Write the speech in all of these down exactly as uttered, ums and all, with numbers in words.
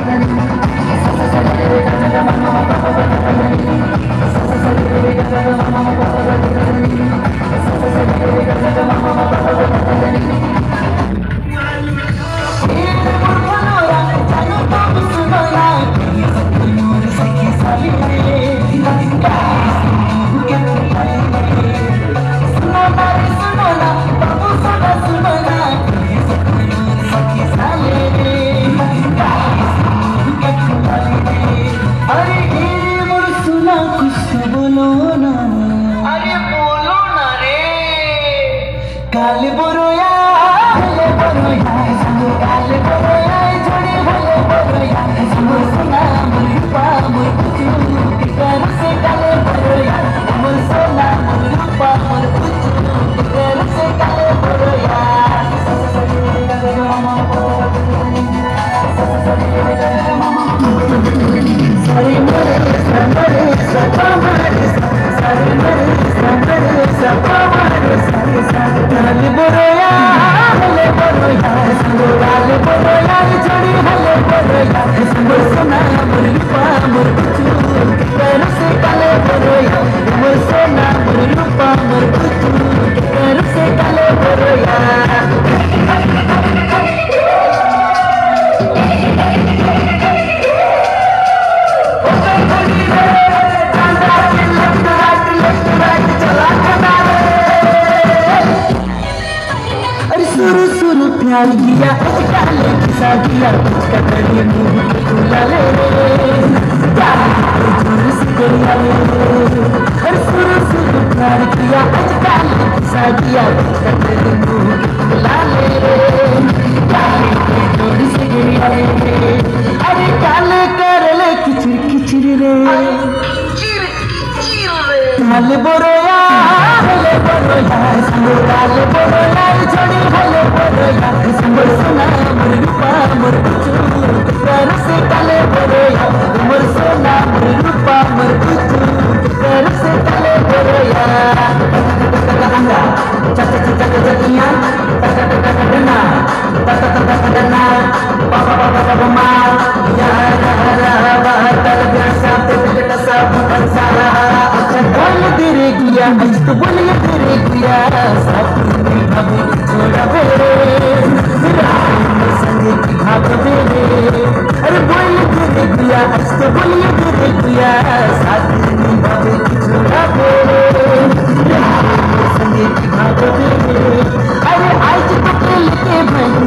काले बोरोया हले बोरोया संग काले बोरोया जोड़ी हले बोरोया संग सोना मुरुपा मुरुचू कर से काले बोरोया मोर सोना मुरुपा मुरुचू कर से काले बोरोया सारे मेरे सारे सब हमारे सारे मेरे सारे सब हमारे सारे सारे काले बोरोया हले बोरोया संग काले बोरोया जोड़ी हले बोरोया संग सोना मुरुपा मुरुचू कर से काले बोरोया मोर सोना मुरुपा मुरुचू कर से काले बोरोया सुरु सुरु प्यार किया काले किसा किया कतरी मुंह खुला ले जोर से गरिया ले और सुरु सुरु प्यार किया काले किसा किया कतरी मुंह खुला ले जोर से गरिया ले अरे काले कर ले किचर किचर रे काले बोरोया हले बोरोया संग काले बोरोया जोड़ी हले बोरोया संग सोना मुरुपा मुरुचू कर से काले बोरोया मोर सोना मुरुपा मुरुचू कर से काले बोरोया चक चक चक चकिया तक तक तक डना तक तक तक डना पापा पापा पापा मा या रा रा रा तल गसा तक सब बंसा बोल तेरे किया आज तो बोलिए तेरे किया साथी भाभी छोड़ा बेरे संगे की भाग बेरे अरे बोल तेरे किया आज तो बोलिए तेरे किया साथी भाभी छोड़ा बेरे संगे की भाग बेरे अरे आज तो खेल के बन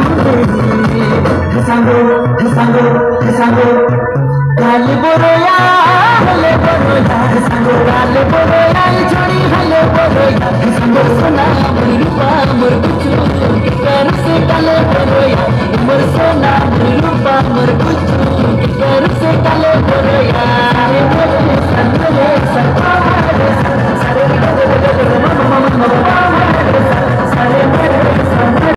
जरूर संगो संगो संगो काले बोरोया हले बोरोया संग काले बोरोया